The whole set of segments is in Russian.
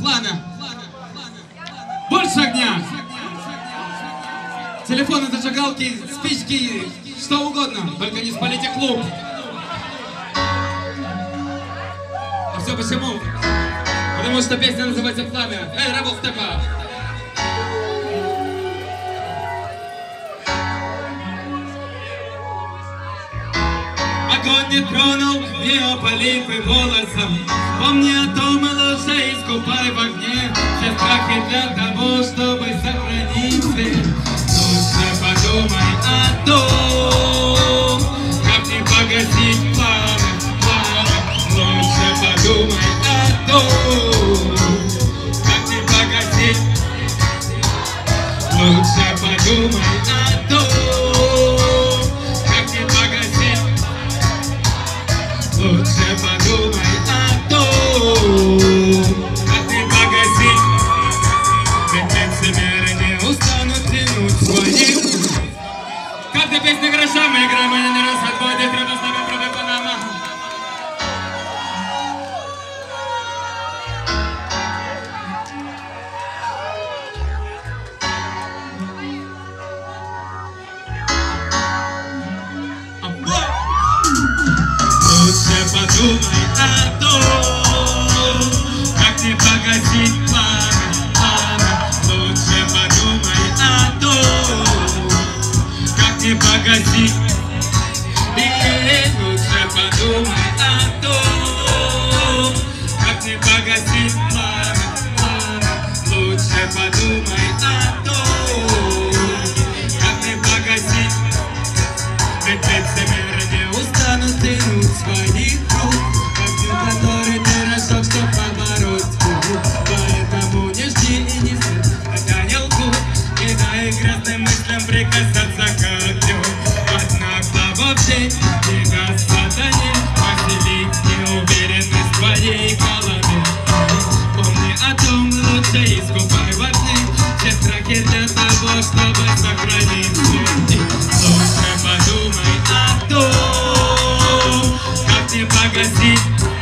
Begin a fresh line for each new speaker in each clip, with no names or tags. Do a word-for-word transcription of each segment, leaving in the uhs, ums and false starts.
пламя. Больше огня. Телефоны, зажигалки, спички, что угодно. Только не спалите клуб. А все почему? Потому что песня называется «Пламя». Эй, Rebel Step Up! Огонь не тронул ее полипы волосом. Помни о том, и лучше искупай в огне все страхи для того, чтобы сохранить свет. Лучше подумай о том, как не погасить пламя, пламя. Лучше подумай о том, как не погасить. Лучше подумай о том, как не погасить. Лучше подумай о том, как не погасить. Ведь лицемеры не устанут тянуть своих. Каждая песня гроша, мы играем, и не раз отводит. Треба с нами пробы Панама. Лучше подумай о том, как не погасить пламя, пламя. Лучше подумай о том, как не погасить. И лучше подумай о том, как не погасить пламя, пламя. Лучше подумай о том, как не погасить. Ведь лицемеры не устанут тянуть своих рук, огню, который ты разжег, чтоб побороть скуку. Поэтому не жди и не сыпь, это не лгу, и дай грязным мыслям прикасаться к огню. Однако слава в день не даст сатане поселить неуверенность в твоей голове. Помни о том, лучше искупай в огне все страхи для того, чтобы сохранить свет. Лучше подумай о том, как не погасить.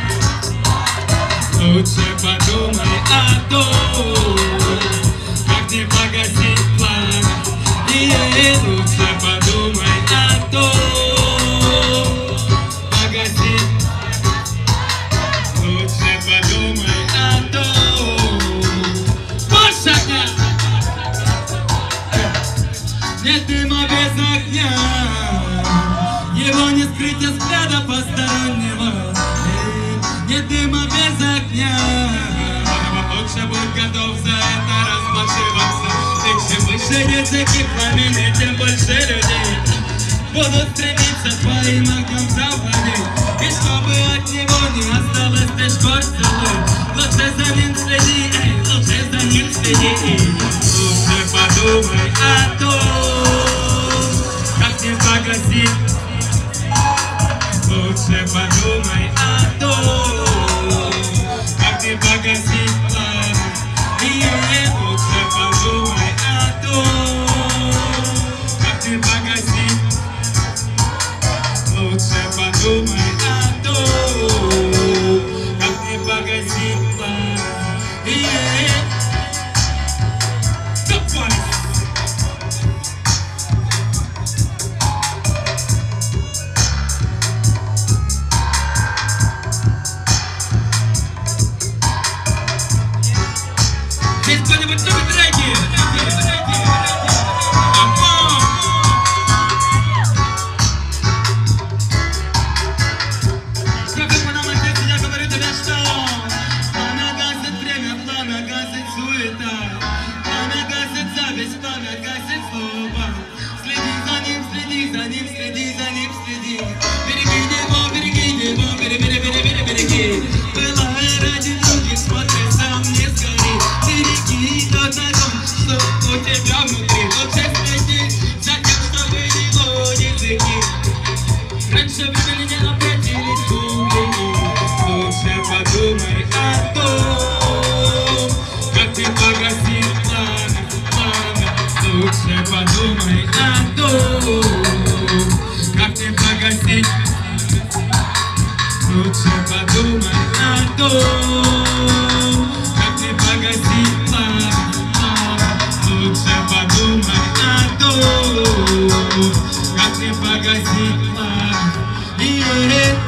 Лучше подумай о том, как не погасить пламя. И лучше подумай о том, погасить. Лучше подумай о том. Больше огня! Нет дыма без огня, его не скрыть от взгляда постороннего. Нет дыма без огня, лучше будь готов за это расплачиваться. И чем выше языки пламени, тем больше людей будут стремиться твоим огнем завладеть. И чтобы от него не осталось лишь горсть целой, лучше за ним следи, эй, лучше за ним следи. Лучше подумай о том, как не погасить. Лучше подумай о том, как не погасить пламя. И лучше подумай о том, как не погасить. Лучше подумай о том, как не погасить пламя. И здесь кто-нибудь любит регги? Сколько по нам отец, я говорю тебе, что пламя гасит время, пламя гасит суета, пламя гасит зависть, пламя гасит слово. Следи за ним, следи за ним, следи за ним, следи. Береги его, береги его, береги, береги, береги, береги. Пылай ради других, смотри, сам не сгори. Береги тот огонь, что у тебя внутри. Лучше следи за тем, чтобы его языки раньше времени не обратились губы. Лучше подумай о том, как не погасить пламя, пламя. Лучше подумай о том, как не погасить. Лучше подумай о том, как не погасить. как не погасить пламя.